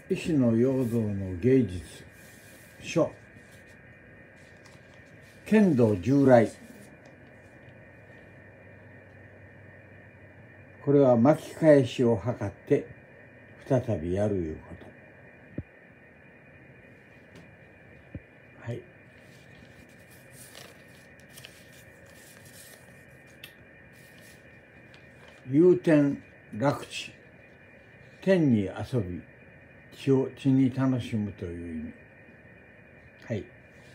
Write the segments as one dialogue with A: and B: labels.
A: 石野陽三の芸術書剣道従来。これは巻き返しを図って再びやるいうこと。はい。遊天楽地、天に遊び、地に楽しむという意味。はい。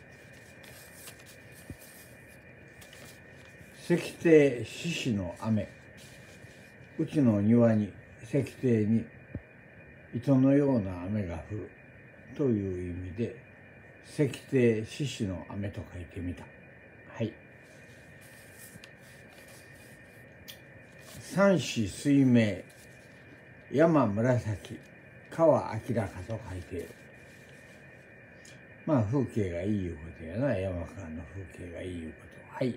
A: 石庭獅子の雨。うちの庭に石庭に糸のような雨が降るという意味で、石庭獅子の雨と書いてみた。はい。山紫水明、山紫、川明らかと書いている。まあ風景がいいいうことやな。山からの風景がいいいうこと。はい。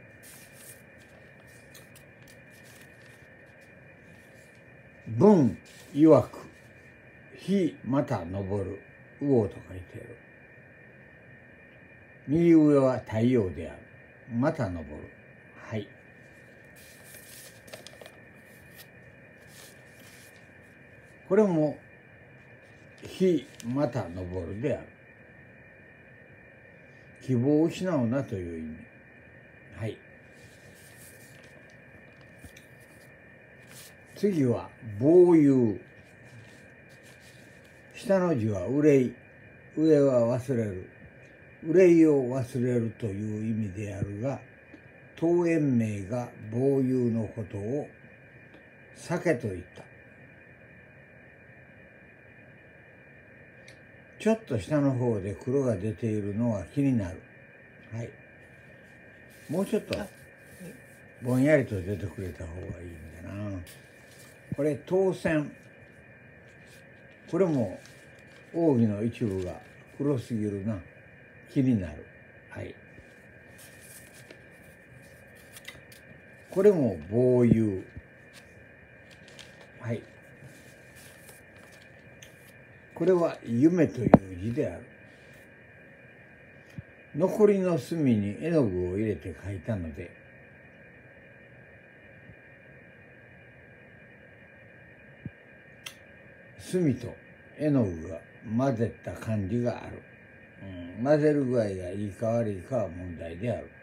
A: 文曰く、日また昇る、魚と書いている。右上は太陽である。また昇る。はい。これも日また昇るである。希望を失うなという意味。はい。次は傍遊。下の字は憂い、上は忘れる。憂いを忘れるという意味であるが、陶淵明が傍遊のことを酒と言った。ちょっと下の方で黒が出ているのは気になる。はい。もうちょっとぼんやりと出てくれた方がいいんだな。これ当選。これも奥義の一部が黒すぎるな。気になる。はい。これも傍遊。はい。これは夢という字である。残りの隅に絵の具を入れて書いたので、墨と絵の具が混ぜた感じがある。混ぜる具合がいいか悪いかは問題である。